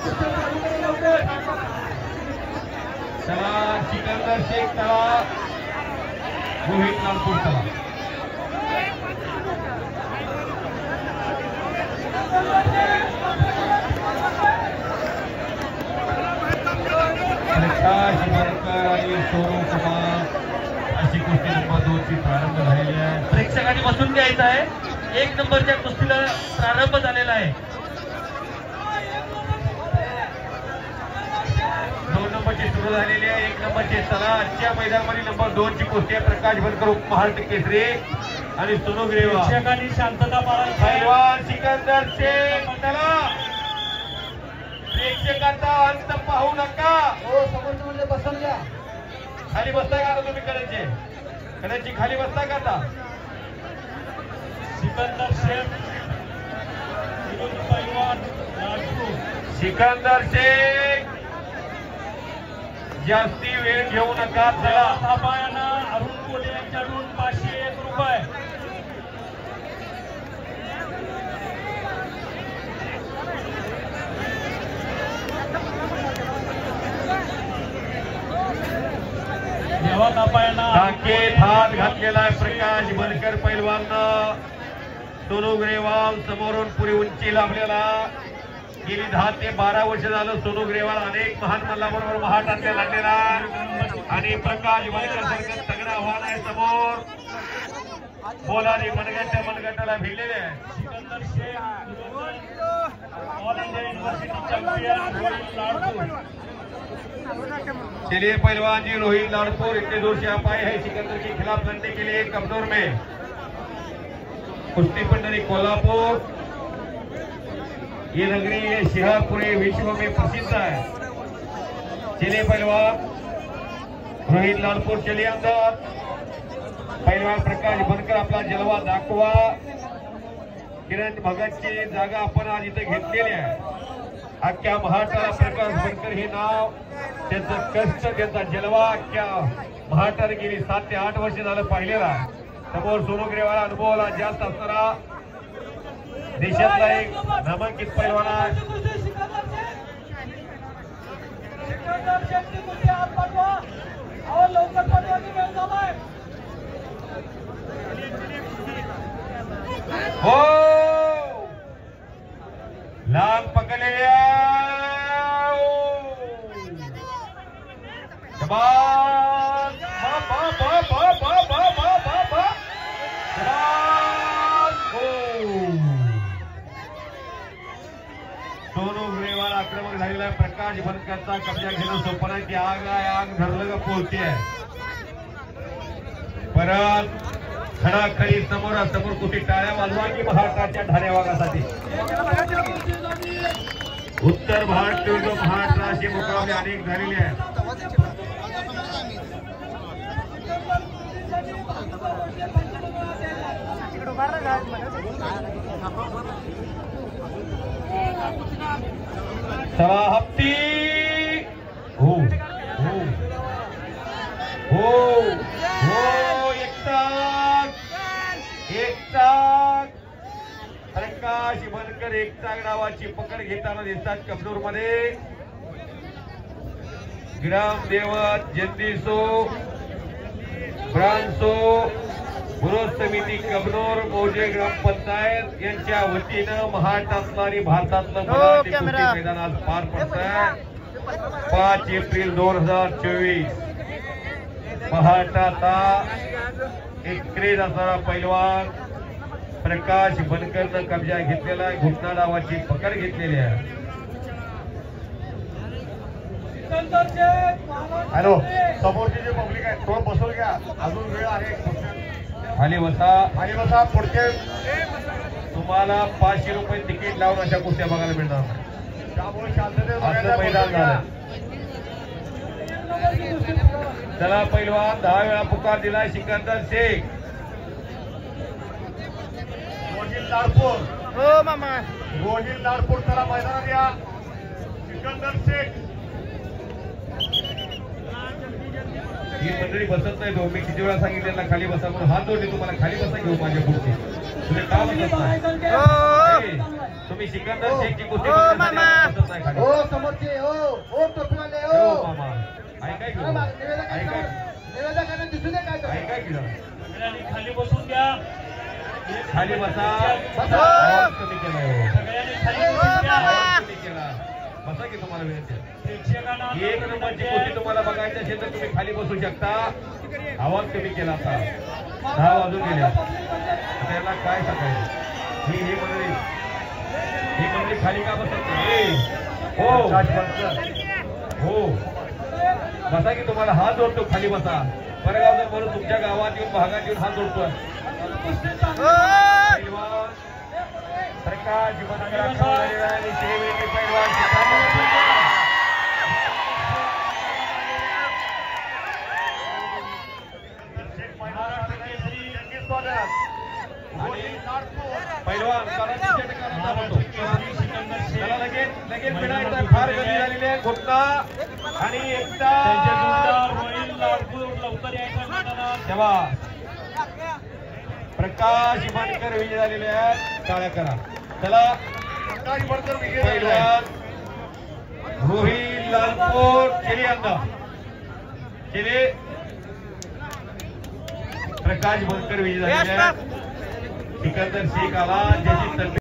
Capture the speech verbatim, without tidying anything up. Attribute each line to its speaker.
Speaker 1: चला सिकंदर शेख चला रोहित नागपूर चला प्रकाश बनकर आणि सोनू कुमार अशी कुस्ती नंबर दोन ची प्रारंभ झालेली आहे.
Speaker 2: प्रेक्षकांनी बसून घ्यायचं आहे. एक नंबरच्या कुस्तीला प्रारंभ झालेला आहे.
Speaker 1: दोन नंबरची सुरू झालेली आहे. एक नंबरची चला आजच्या मैदानामध्ये नंबर दोन ची कुस्ती आहे. प्रकाश बनकर उपमहाराष्ट्र केसरी आणि सोनू ग्रेवाल.
Speaker 2: प्रेक्षकांनी शांतता पाळायची.
Speaker 1: पैलवान सिकंदर शेख चला प्रेक्षकांचा अंत पाहू नका.
Speaker 3: हो समोरच्या म्हणजे बसून घ्या.
Speaker 1: खाली बसताय का आता तुम्ही कड्याचे कड्याची खाली बसताय का आता.
Speaker 2: सिकंदर शेख पैलवान नागपूर.
Speaker 1: सिकंदर शेख जास्ती वेळ घेऊ नका. चला
Speaker 2: थापायांना अरुण कोले यांच्याकडून पाचशे एक रुपये. देवा थापायांना
Speaker 1: टाकेत हात घातलेला आहे प्रकाश बनकर पैलवाननं. सोनू ग्रेवाल समोरून पुरी उंची लाभलेला. गेली दहा ते बारा वर्ष झालं सोनू ग्रेवाल अनेक महान मल्लाबरोबर महाटातल्या लागलेला आणि प्रकाश बनकर सारखं तगडा आव्हान आहे समोर. बोलाने मनगट्ट मनगट्टाला भिडलेले आहे.
Speaker 2: Sikandar Shaikh all India university champion Rohit Ladpur.
Speaker 1: चलिए पहलवान जी रोहित लाड़पुर इतने दूर से आप आए हैं सिकंदर के खिलाफ लड़ने के लिए कमजोर में. कुश्ती पंडरी कोल्हापुर ये नगरी ये शहर पूरे विश्व में प्रसिद्ध है. चलिए पहलवान रोहित लाड़पुर चलिए अंदर. पहलवान प्रकाश बनकर आपला जलवा दाखवा. किरण भगतची जागा आपण आज इथे घेतलेली आहे. अख्ख्या महाराष्ट्राला प्रकाश बनकर हे नाव त्यांचं कष्ट त्यांचा जलवा अख्ख्या महाराष्ट्राने गेली सात ते आठ वर्ष झालं पाहिलेला. समोर सोनू ग्रेवाल अनुभवाला जास्त असणारा देशातला एक नामांकित पैलवान आहे. हो लांब पकडलेल्या सोनू ग्रेवाल आक्रमक झालेला आहे. प्रकाश बनकरचा कब्जा घेणं सोपं नाही. की आग आहे आग धरलं का पोहोचते आहे. परत खडाखडी समोरासमोर कुठे टाळ्या वाजवा की महाराष्ट्राच्या ठाण्या वाघासाठी. उत्तर भारत विरुद्ध महाराष्ट्र असे मुकाबले अनेक झालेले आहेत. चला हप्ती हो हो हो हो एकटाक एकटाक. प्रकाश बनकर एकटाक नावाची पकड घेताना दिसतात कबनूर मध्ये. ग्रामदेवत जंदीसो ब्रांसो विरोध समिती कबनूर मौजे ग्रामपंचायत यांच्या वतीनं महाराष्ट्रातलं आणि भारतातलं मराठी कुस्ती मैदान आज पार पडत आहे. पाच एप्रिल दोन हजार चोवीस महाराष्ट्राचा एक क्रेज असणारा पैलवान प्रकाश बनकरचा कब्जा घेतलेला आहे. घुटना नावाची पकड घेतलेली आहे. हॅलो समोरची जे पब्लिक आहे थोडं बसून घ्या. अजून वेळ आहे. खाली बसा खाली बसा. पुढचे तुम्हाला पाचशे रुपये तिकीट लावून अशा कुस्त्या बघायला मिळणार. त्यामुळे शांततेत मैदान झालं. चला पैलवान दहा वेळा पुकार दिलाय सिकंदर शेख. रोहित लाडपूर
Speaker 3: हो मामा.
Speaker 1: रोहित लाडपूर चला मैदानात या. सिकंदर शेख ही मंडळी बसत नाही. तो मी किती वेळा सांगितलेला खाली बसा म्हणून हात जोडले तुम्हाला. खाली बसा घेऊ माझ्या पुढचे तुम्ही का बसत नाही. तुम्ही सिकंदर
Speaker 3: हो.
Speaker 1: शेखची कुस्ती
Speaker 3: हो,
Speaker 1: बघण्यासाठी
Speaker 3: मामा.
Speaker 1: आम्हाला बसत नाही खाली.
Speaker 3: हो समोरचे हो हो टोपीवाले
Speaker 1: हो
Speaker 3: हो
Speaker 1: मामा ऐकाय की
Speaker 3: अरे मा- निवेदक आहे
Speaker 1: ऐकाय
Speaker 3: समोर. निवेदकांना दिसू दे काय तो.
Speaker 1: ऐकाय की जरा.
Speaker 2: सगळ्यांनी खाली बसून घ्या.
Speaker 1: खाली बसा
Speaker 3: बसा.
Speaker 1: आवाज कमी केला हो.
Speaker 2: सगळ्यांनी खाली
Speaker 3: हो,
Speaker 2: बसून घ्या.
Speaker 3: बाबा.
Speaker 1: आवाज कमी केला बसा की तुम्हाला विनंती आहे.
Speaker 2: प्रेक्षकांना
Speaker 1: एक नंबरची कुस्ती तुम्हाला बघायची असेल तर तुम्ही खाली बसू शकता. आवाज कमी केला आता दहा वाजून गेल्या आता याला काय सांगायचं. ही ही मंडळी ही मंडळी खाली का बसत नाही. हो हो बसा की तुम्हाला हात जोडतो खाली बसा. परगावचा म्हणून तुमच्या गावात येऊन भागात येऊन हात जोडतोय. पैलवान प्रकाश बनकर आखाडा आणि श्रीवेणी पैलवान शिकारी. पैलवान कराची षटकाराचा म्हणतो. त्याला लगेच लगेच मिळायचं फार गर्दी झालेली आहे. घोटला आणि एकदा
Speaker 2: त्यांचे जोडदार रोहिल लाडपूर लवकर यायचं मैदानात.
Speaker 1: तेव्हा प्रकाश इमानकर विजय झालेले आहेत. टाळ्या करा. चला पैलवान रोहिल लालपूर केली अंदा केले. प्रकाश बनकर विजय झालेले आहेत. सिकंदर शेख आला ज्याची तलवार